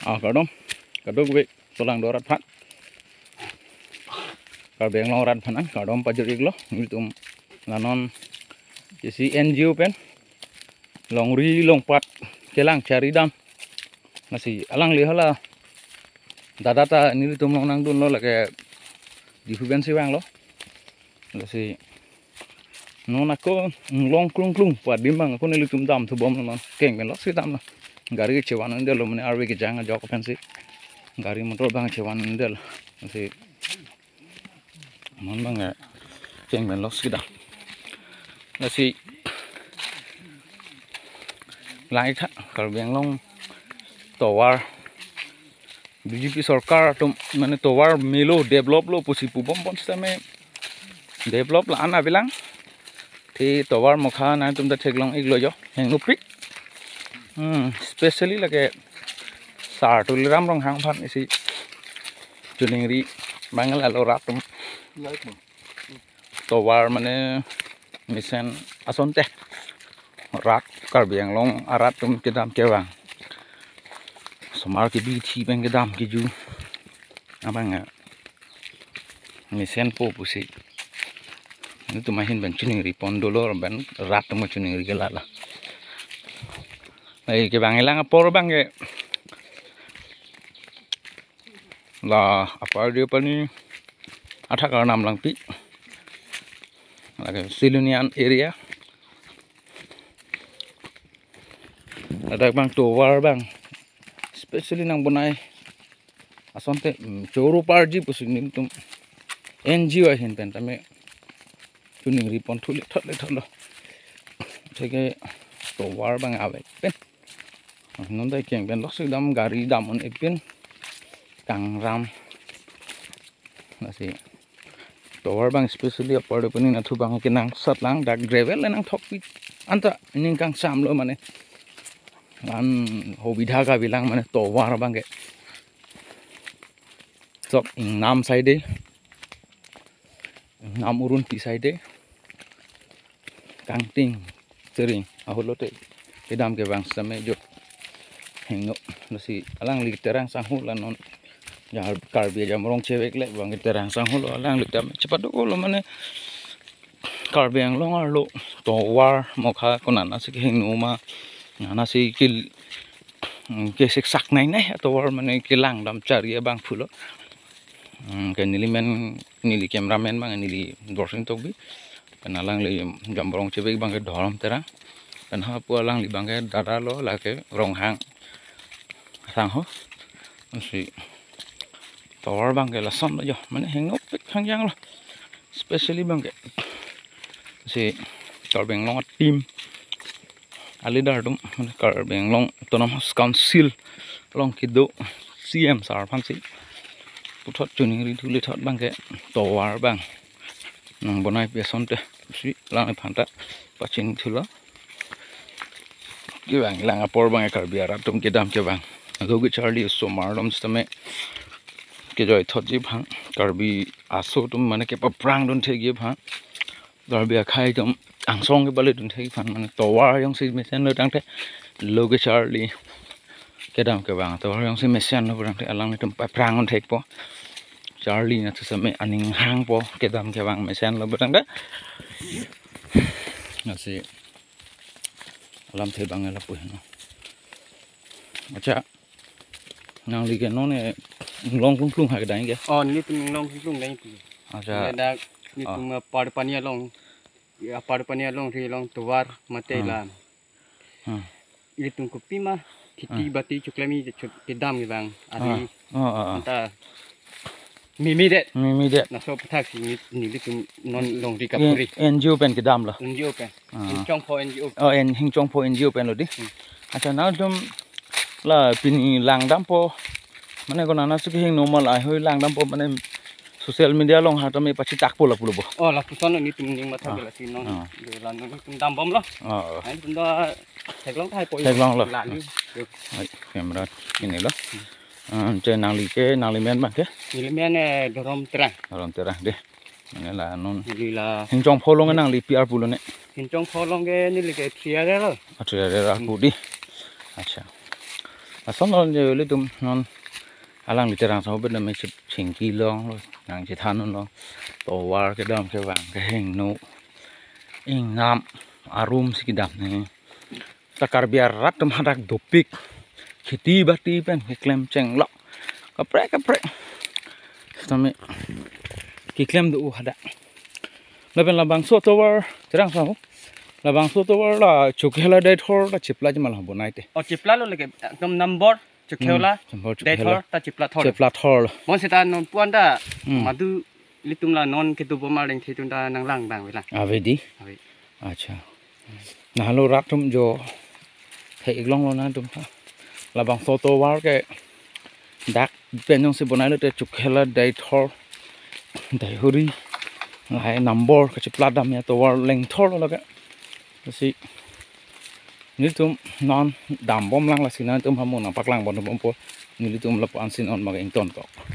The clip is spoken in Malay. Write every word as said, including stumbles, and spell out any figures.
à cả đom cả đom quý tulang dorat phat cả beng long rat phanan cả đom pajur iglo ngitum lanon si N G O pen long ri long pat kelang cari dam nasi alang lihala dada ta nilitum long nang dun lo lake di huben si wang lo nasi non ako long klung klung pat bimbang ako nilitum dam tu bom non keng ben lo si dam lo gari ke cewan ndel lo mane arwe ke janga jok pensi gari motor bang cewan ndel nasi mon bang keng ben lo si dam nasi lai tha kar beng long towar B J P sarkar tum mane towar melo develop lo pusi pubom bon sisteme develop la ana bilang thì towar mokha na tum ta theklong iglo jo heng upri hmm especially lage sar tul ram rong hang phan isi chuning ri bangal alo rat tum towar mane misen asonte rat kar beng long arat tum kedam kewang Somar ke bi thi bang kedam ke ju abang misen po pusi itu mahin ben chuning ri pondolor ben rat tum chuning ri gelala ai ke bang elang apor bang ke la apa dia pani atha kar nam lang pi lage Silunian area ada bang towar bang especially nang bunai asonte choro parji pusin tum N G O hin pen tame tuning ripon thuli thole tholo thege towar bang ave pen non dai keng ben lok dam gari dam on pen kang ram nasi towar bang especially apar pani na thu bang kinang satlang dak gravel nang thokpi anta ning kang sam lo mane an hobidha ka bilang mane towar bang ke sok nam side nam urun pi side kang ting sering aholote kedam ke bang same jo hengok nasi alang lik terang sanghu lanon ya kar bi jam rong chewek le bang terang sanghu lo alang lik tam cepat do lo mane kar beng long ar lo towar mokha konana sik hengnu ma na si kil ke sik sak nai nai towar mane kilang dam cari bang phulo ke nili men nili cameraman bang nili dorsin tokbi penalang li jambrong chebek bang ke doram terang dan ha pu alang li bang ke dada lo la ke rong hang sang ho si towar bang ke la som lo jo mane hengop pek hang yang lo especially bang ke si tor beng long team alidar dum kar beng long autonomous council long kido C M sar phansi puthot chuning ri thuli thot bang ke towar bang nang bonai pesonte si lang phanta pachin thula ki bang lang apor bang kar biara tum kedam ke bang agogi charlie somar dom stame ke joy thot ji phang kar bi aso tum mane ke prang don thegi phang kar bi khai tum angsong ke bale dun thegi phang mane towar yong si mesen lo tang the loge charlie kedam ke bang towar yong si mesen lo tang the alang ni tum prang on thek po Charlie na tu same aning hang po kedam ke bang mesen lo tang da nasi alam the bang la pu no acha nang li ke no ne long klung klung ha ke dai ke oh ni tum long klung dai pi acha da ni tum par pania long ya par pania long ri long towar mate la ha ni tum kopi ma kiti bati chuklami kedam ke bang ari oh anta mimi det mimi det na so pathak si ni ni tum non long ri kapuri N G O pen kedam lo N G O pen chong pho N G O oh en hing chong po N G O pen lo di acha na dum la pini lang dam po mane ko nana sik hing normal ai hoi lang dam po mane social media long ha tami pachi tak po la pulo bo oh la puson ni tum ning matha la si non de la ni tum dam bom lo oh ai tum da thek long thai po thek long lo la ni ai camera ini lo trên nang li ke nang li men ba ke ni men e dorom terang dorom terang deh ini la non ni la hing chong pho long nang li P R pulo ne hin chong pho long ge ni le ke thia re lo acha re ra pu di acha asal non je le tum non alang li terang sao bên mình chụp chỉnh kỳ long rồi nàng chỉ than nó tổ war cái đam cái vàng cái hình nụ ing nam arum si kidam này takar biar rat tum hadak dopik khiti bati pen cái klem cheng lok kapre kapre sampai cái klem du hadak lepen labang so tower terang sao labang so tower là chụp hela date hor là chụp lại cho mà làm bộ này thế Oh chipla lo lagi nom number cekela dator ta chipla thor chụp lại thor mon seta non puan da madu litum la non ketu boma leng thitun da nang lang bang wela à về đi awi अच्छा nah lo rak tum jo thei long lo na tum là bằng photo war cái dak pen yong se bonai lo te chuk khela dai thor dai huri lai number ka chipla dam ya to war leng thor lo cái si ni tum non dam bom lang la sinan tum hamun na pak lang bon bom po ni tum la pan sin on ma ing ton ko